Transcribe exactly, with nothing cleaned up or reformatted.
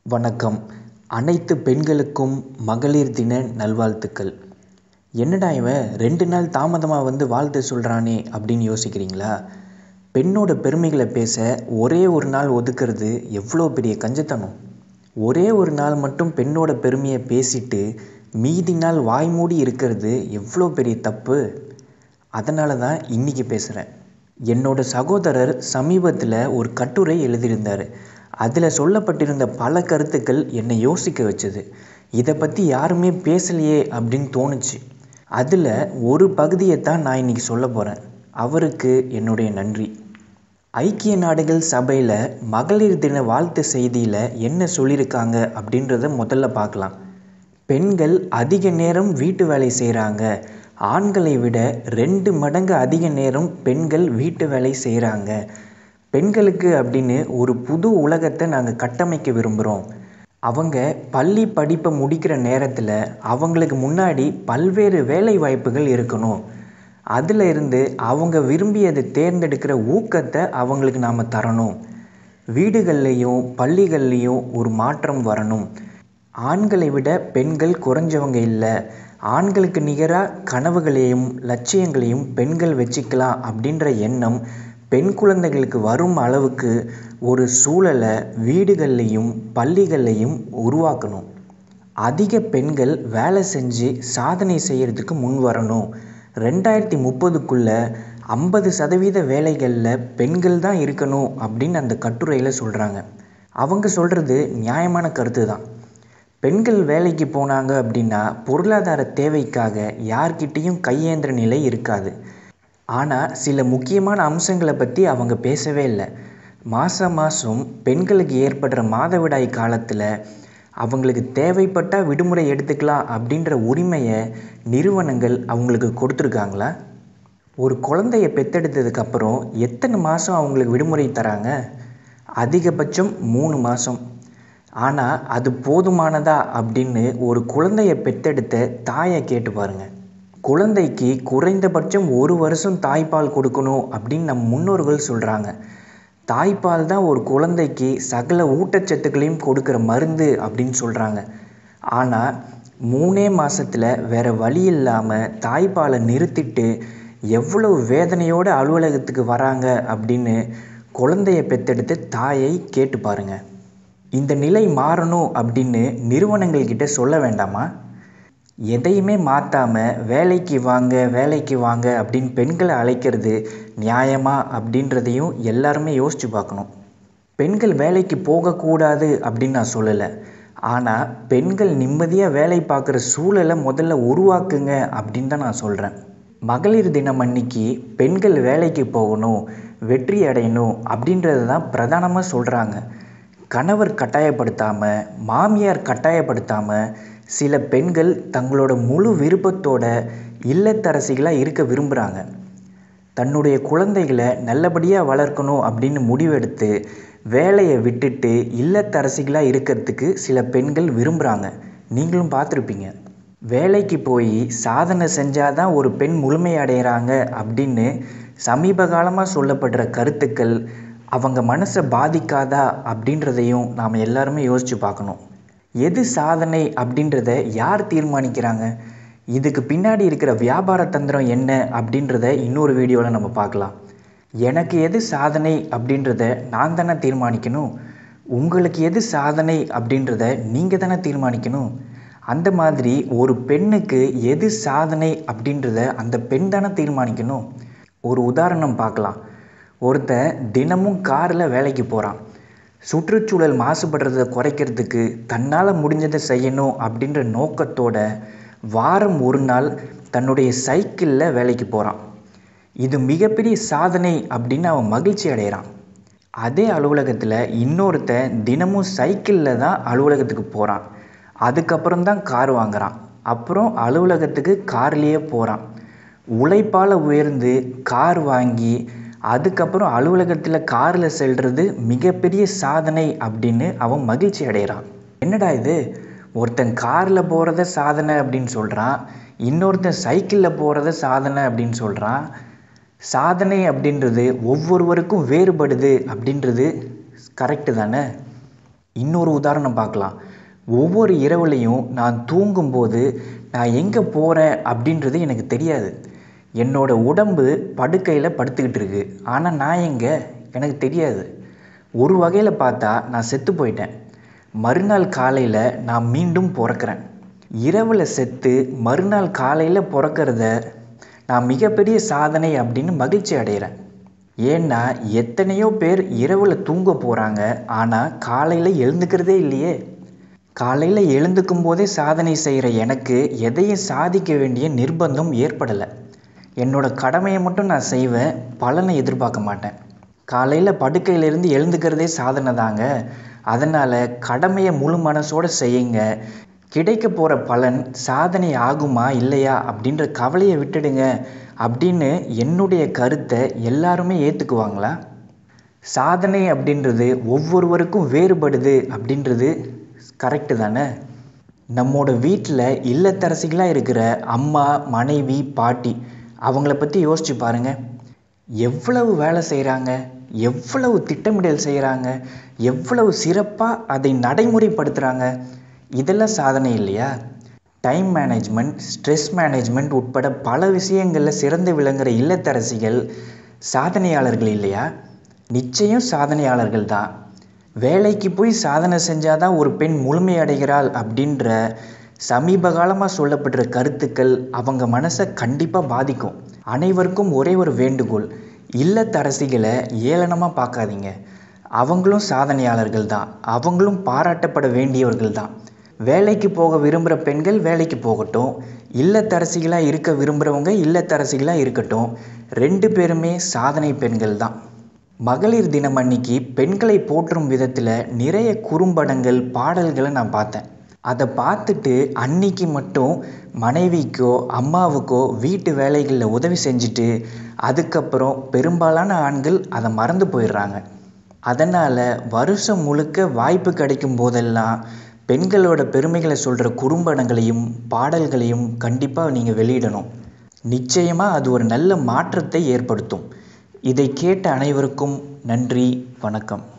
வணக்கம். அனைத்து பெண்களுக்கும் மகளிர் தின நல்வாழ்த்துக்கள். என்னடா இவன் ரெண்டு நாள் தாமதமாக வந்து வாழ்த்து சொல்கிறானே அப்படின்னு யோசிக்கிறீங்களா? பெண்ணோட பெருமைகளை பேச ஒரே ஒரு நாள் ஒதுக்கிறது எவ்வளோ பெரிய கஞ்சத்தனம். ஒரே ஒரு நாள் மட்டும் பெண்ணோட பெருமையை பேசிட்டு மீதி நாள் வாய்மூடி இருக்கிறது எவ்வளோ பெரிய தப்பு. அதனால தான் இன்றைக்கி பேசுகிறேன். என்னோட சகோதரர் சமீபத்தில் ஒரு கட்டுரை எழுதியிருந்தார். அதில் சொல்லப்பட்டிருந்த பல கருத்துக்கள் என்னை யோசிக்க வச்சது. இதை பற்றி யாருமே பேசலையே அப்படின்னு தோணுச்சு. அதில் ஒரு பகுதியை தான் நான் இன்றைக்கி சொல்ல போகிறேன். அவருக்கு என்னுடைய நன்றி. ஐக்கிய நாடுகள் சபையில் மகளிர் தின வாழ்த்து செய்தியில் என்ன சொல்லியிருக்காங்க அப்படின்றத முதல்ல பார்க்கலாம். பெண்கள் அதிக நேரம் வீட்டு வேலை செய்கிறாங்க. ஆண்களை விட ரெண்டு மடங்கு அதிக நேரம் பெண்கள் வீட்டு வேலை செய்கிறாங்க. பெண்களுக்கு அப்படின்னு ஒரு புது உலகத்தை நாங்கள் கட்டமைக்க விரும்புகிறோம். அவங்க பள்ளி படிப்பை முடிக்கிற நேரத்தில் அவங்களுக்கு முன்னாடி பல்வேறு வேலை வாய்ப்புகள் இருக்கணும். அதில் இருந்து அவங்க விரும்பியதை தேர்ந்தெடுக்கிற ஊக்கத்தை அவங்களுக்கு நாம் தரணும். வீடுகள்லேயும் பள்ளிகள்லேயும் ஒரு மாற்றம் வரணும். ஆண்களை விட பெண்கள் குறைஞ்சவங்க இல்லை. ஆண்களுக்கு நிகராக கனவுகளையும் லட்சியங்களையும் பெண்கள் வச்சுக்கலாம் அப்படின்ற எண்ணம் பெண் குழந்தைகளுக்கு வரும் அளவுக்கு ஒரு சூழலை வீடுகள்லையும் பள்ளிகள்லையும் உருவாக்கணும். அதிக பெண்கள் வேலை செஞ்சு சாதனை செய்கிறதுக்கு முன் வரணும். ரெண்டாயிரத்தி முப்பதுக்குள்ளே ஐம்பது சதவீத வேலைகளில் பெண்கள் தான் இருக்கணும் அப்படின்னு அந்த கட்டுரையில் சொல்கிறாங்க. அவங்க சொல்கிறது நியாயமான கருத்து தான். பெண்கள் வேலைக்கு போனாங்க அப்படின்னா பொருளாதார தேவைக்காக யார்கிட்டேயும் கையேந்திர நிலை இருக்காது. ஆனால் சில முக்கியமான அம்சங்களை பற்றி அவங்க பேசவே இல்லை. மாதம் மாதம் பெண்களுக்கு ஏற்படுற மாதவிடாய் காலத்தில் அவங்களுக்கு தேவைப்பட்டால் விடுமுறை எடுத்துக்கலாம் அப்படின்ற உரிமையை நிறுவனங்கள் அவங்களுக்கு கொடுத்துருக்காங்களா? ஒரு குழந்தைய பெற்றெடுத்ததுக்கப்புறம் எத்தனை மாதம் அவங்களுக்கு விடுமுறை தராங்க? அதிகபட்சம் மூணு மாதம். ஆனால் அது போதுமானதா அப்படின்னு ஒரு குழந்தைய பெற்றெடுத்த தாயை கேட்டு பாருங்கள். குழந்தைக்கு குறைந்தபட்சம் ஒரு வருஷம் தாய்ப்பால் கொடுக்கணும் அப்படின்னு நம் முன்னோர்கள் சொல்கிறாங்க. தாய்ப்பால் தான் ஒரு குழந்தைக்கு சகல ஊட்டச்சத்துக்களையும் கொடுக்குற மருந்து அப்படின்னு சொல்கிறாங்க. ஆனால் மூணே மாதத்தில் வேறு வழி இல்லாமல் தாய்ப்பாலை நிறுத்திட்டு எவ்வளவு வேதனையோடு அலுவலகத்துக்கு வராங்க அப்படின்னு குழந்தைய பெற்றெடுத்து தாயை கேட்டு பாருங்கள். இந்த நிலை மாறணும் அப்படின்னு நிறுவனங்கள்கிட்ட சொல்ல வேண்டாமா? எதையுமே மாற்றாமல் வேலைக்கு வாங்க வேலைக்கு வாங்க அப்படின்னு பெண்களை அழைக்கிறது நியாயமா அப்படின்றதையும் எல்லாருமே யோசித்து பார்க்கணும். பெண்கள் வேலைக்கு போகக்கூடாது அப்படின்னு நான் சொல்லலை. ஆனால் பெண்கள் நிம்மதியாக வேலை பார்க்குற சூழலை முதல்ல உருவாக்குங்க அப்படின்னு தான் நான் சொல்கிறேன். மகளிர் தினம் அன்னைக்கு பெண்கள் வேலைக்கு போகணும், வெற்றி அடையணும் அப்படின்றது தான் பிரதானமாக சொல்கிறாங்க. கணவர் கட்டாயப்படுத்தாமல் மாமியார் கட்டாயப்படுத்தாமல் சில பெண்கள் தங்களோட முழு விருப்பத்தோட இல்லத்தரசிகளாக இருக்க விரும்புகிறாங்க. தன்னுடைய குழந்தைகளை நல்லபடியாக வளர்க்கணும் அப்படின்னு முடிவெடுத்து வேலையை விட்டுட்டு இல்லத்தரசிகளாக இருக்கிறதுக்கு சில பெண்கள் விரும்புகிறாங்க. நீங்களும் பார்த்துருப்பீங்க. வேலைக்கு போய் சாதனை செஞ்சாதான் ஒரு பெண் முழுமை அடைகிறாங்க அப்படின்னு சமீப காலமாக சொல்லப்படுற கருத்துக்கள் அவங்க மனசை பாதிக்காதா அப்படின்றதையும் நாம் எல்லாருமே யோசித்து பார்க்கணும். எது சாதனை அப்படின்றத யார் தீர்மானிக்கிறாங்க? இதுக்கு பின்னாடி இருக்கிற வியாபார தந்திரம் என்ன அப்படின்றத இன்னொரு வீடியோவில் நம்ம பார்க்கலாம். எனக்கு எது சாதனை அப்படின்றத நான் தானே தீர்மானிக்கணும். உங்களுக்கு எது சாதனை அப்படின்றத நீங்கள் தானே தீர்மானிக்கணும். அந்த மாதிரி ஒரு பெண்ணுக்கு எது சாதனை அப்படின்றத அந்த பெண் தானே தீர்மானிக்கணும். ஒரு உதாரணம் பார்க்கலாம். ஒருத்தன் தினமும் காரில் வேலைக்கு போகிறான். சுற்றுச்சூழல் மாசுபடுறதை குறைக்கிறதுக்கு தன்னால் முடிஞ்சதை செய்யணும் அப்படின்ற நோக்கத்தோட வாரம் ஒரு நாள் தன்னுடைய சைக்கிளில் வேலைக்கு போகிறான். இது மிகப்பெரிய சாதனை அப்படின்னு அவன் மகிழ்ச்சி அடைகிறான். அதே அலுவலகத்தில் இன்னொருத்தன் தினமும் சைக்கிளில் தான் அலுவலகத்துக்கு போகிறான். அதுக்கப்புறம் தான் கார் வாங்குகிறான். அப்புறம் அலுவலகத்துக்கு கார்லேயே போகிறான். உழைப்பால் உயர்ந்து கார் வாங்கி அதுக்கப்புறம் அலுவலகத்தில் காரில் செல்வது மிகப்பெரிய சாதனை அப்படின்னு அவன் மகிழ்ச்சி அடைகிறான். என்னடா இது, ஒருத்தன் காரில் போகிறத சாதனை அப்படின்னு சொல்கிறான், இன்னொருத்தன் சைக்கிளில் போகிறத சாதனை அப்படின்னு சொல்கிறான். சாதனை அப்படின்றது ஒவ்வொருவருக்கும் வேறுபடுது அப்படின்றது கரெக்டு தானே? இன்னொரு உதாரணம் பார்க்கலாம். ஒவ்வொரு இரவுலையும் நான் தூங்கும்போது நான் எங்கே போகிறேன் அப்படின்றது எனக்கு தெரியாது. என்னோடய உடம்பு படுக்கையில் படுத்துக்கிட்டு இருக்கு, ஆனால் நான் எங்கே எனக்கு தெரியாது. ஒரு வகையில் பார்த்தா நான் செத்து போயிட்டேன். மறுநாள் காலையில் நான் மீண்டும் பிறக்கிறேன். இரவில் செத்து மறுநாள் காலையில் பிறக்கிறத நான் மிகப்பெரிய சாதனை அப்படின்னு மகிழ்ச்சி அடைகிறேன். ஏன்னா எத்தனையோ பேர் இரவில் தூங்க போகிறாங்க, ஆனால் காலையில் எழுந்துக்கிறதே இல்லையே. காலையில் எழுந்துக்கும் போதே சாதனை செய்கிற எனக்கு எதையும் சாதிக்க வேண்டிய நிர்பந்தம் ஏற்படலை. என்னோடய கடமையை மட்டும் நான் செய்வேன், பலனை எதிர்பார்க்க மாட்டேன். காலையில் படுக்கையிலேருந்து எழுந்துக்கிறதே சாதனை தாங்க. அதனால் கடமையை முழு மனசோடு செய்யுங்க. கிடைக்க போகிற பலன் சாதனை ஆகுமா இல்லையா அப்படின்ற கவலையை விட்டுடுங்க அப்படின்னு என்னுடைய கருத்தை எல்லாருமே ஏற்றுக்குவாங்களா? சாதனை அப்படின்றது ஒவ்வொருவருக்கும் வேறுபடுது அப்படின்றது கரெக்டு தானே? நம்மோட வீட்டில் இல்லத்தரசிகளாக இருக்கிற அம்மா, மனைவி, பாட்டி அவங்கள பற்றி யோசிச்சு பாருங்கள். எவ்வளவு வேலை செய்கிறாங்க, எவ்வளவு திட்டமிடல் செய்கிறாங்க, எவ்வளவு சிறப்பாக அதை நடைமுறைப்படுத்துகிறாங்க. இதெல்லாம் சாதனை இல்லையா? டைம் மேனேஜ்மெண்ட், ஸ்ட்ரெஸ் மேனேஜ்மெண்ட் உட்பட பல விஷயங்களில் சிறந்து விளங்குகிற இல்லத்தரசிகள் சாதனையாளர்கள் இல்லையா? நிச்சயம் சாதனையாளர்கள் தான். வேலைக்கு போய் சாதனை செஞ்சாதான் ஒரு பெண் முழுமையடைகிறாள் அப்படின்ற சமீப காலமாக சொல்லப்படுற கருத்துக்கள் அவங்க மனசை கண்டிப்பாக பாதிக்கும். அனைவருக்கும் ஒரே ஒரு வேண்டுகோள், இல்லத்தரசிகளை ஏளனமாக பார்க்காதீங்க. அவங்களும் சாதனையாளர்கள் தான், அவங்களும் பாராட்டப்பட வேண்டியவர்கள் தான். வேலைக்கு போக விரும்புகிற பெண்கள் வேலைக்கு போகட்டும், இல்லத்தரசிகளாக இருக்க விரும்புகிறவங்க இல்லத்தரசிகளாக இருக்கட்டும். ரெண்டு பேருமே சாதனை பெண்கள் தான். மகளிர் தினம் அன்னைக்கு பெண்களை போற்றும் விதத்தில் நிறைய குறும்படங்கள், பாடல்களை நான் பார்த்தேன். அதை பார்த்துட்டு அன்னைக்கு மட்டும் மனைவிக்கோ அம்மாவுக்கோ வீட்டு வேலைகளில் உதவி செஞ்சுட்டு அதுக்கப்புறம் பெரும்பாலான ஆண்கள் அதை மறந்து போயிடுறாங்க. அதனால் வருஷம் முழுக்க வாய்ப்பு கிடைக்கும் போதெல்லாம் பெண்களோட பெருமைகளை சொல்கிற குறும்படங்களையும் பாடல்களையும் கண்டிப்பாக நீங்கள் வெளியிடணும். நிச்சயமாக அது ஒரு நல்ல மாற்றத்தை ஏற்படுத்தும். இதை கேட்ட அனைவருக்கும் நன்றி, வணக்கம்.